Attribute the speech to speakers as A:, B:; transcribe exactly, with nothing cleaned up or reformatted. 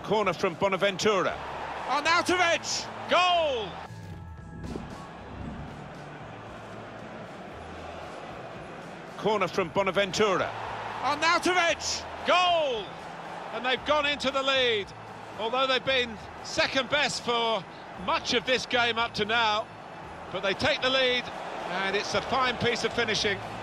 A: Corner from Bonaventura. Arnautović! Goal! Corner from Bonaventura. Arnautović! Goal! And they've gone into the lead. Although they've been second best for much of this game up to now. But they take the lead, and it's a fine piece of finishing.